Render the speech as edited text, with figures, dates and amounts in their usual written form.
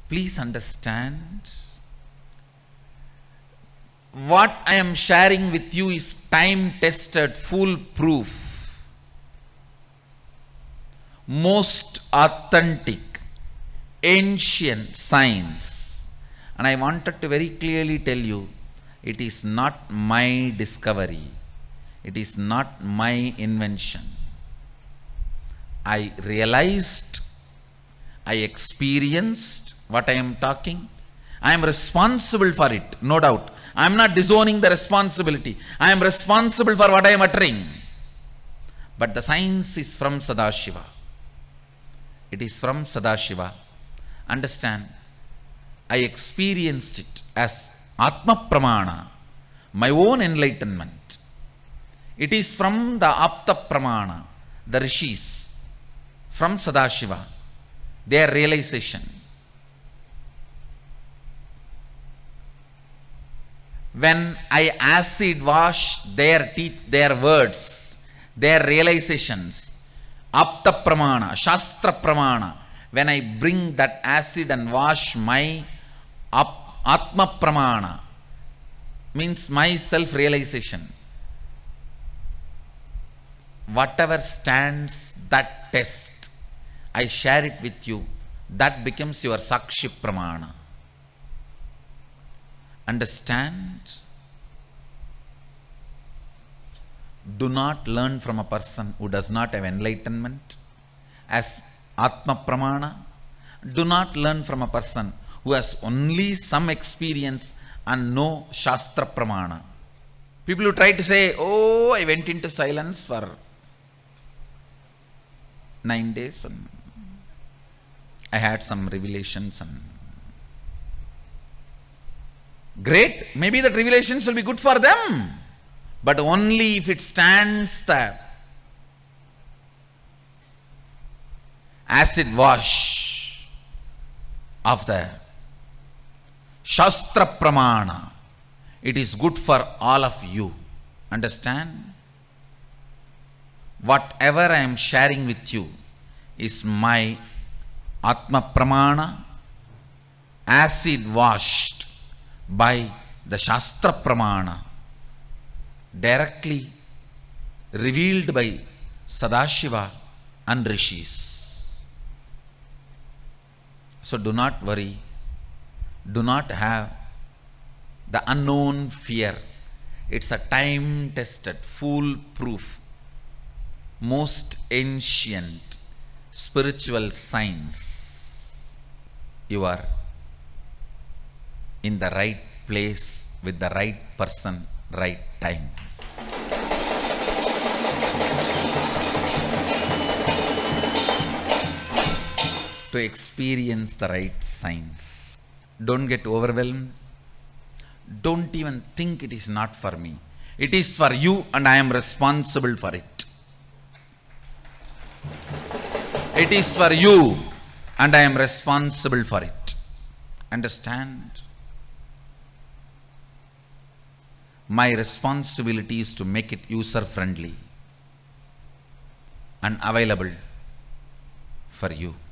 Please understand, what I am sharing with you is time-tested, foolproof, most authentic, ancient science. And I wanted to very clearly tell you, it is not my discovery. It is not my invention. I realized, I experienced what I am talking. I am responsible for it, no doubt. I am not disowning the responsibility. I am responsible for what I am uttering. But the science is from Sadashiva. It is from Sadashiva. Understand, I experienced it as Atma Pramana, my own enlightenment. It is from the Apta Pramana, the Rishis, from Sadashiva, their realization. When I acid wash their teeth, their words, their realizations, Apta Pramana, Shastra Pramana, when I bring that acid and wash my Atma Pramana, means my self-realization, whatever stands that test, I share it with you, that becomes your Sakshi Pramana. Understand? Do not learn from a person who does not have enlightenment as Atma Pramana. Do not learn from a person who has only some experience and no Shastra Pramana. People who try to say, oh, I went into silence for 9 days and I had some revelations, and great, maybe that revelations will be good for them, but only if it stands the acid wash of the Shastra Pramana. It is good for all of you. Understand? Whatever I am sharing with you is my Atma Pramana, acid washed by the Shastra Pramana, directly revealed by Sadashiva and Rishis. So do not worry, do not have the unknown fear. It's a time-tested, foolproof, most ancient spiritual science. You are in the right place with the right person, right time. To experience the right science. Don't get overwhelmed. Don't even think it is not for me. It is for you and I am responsible for it. It is for you and I am responsible for it. Understand? My responsibility is to make it user-friendly and available for you.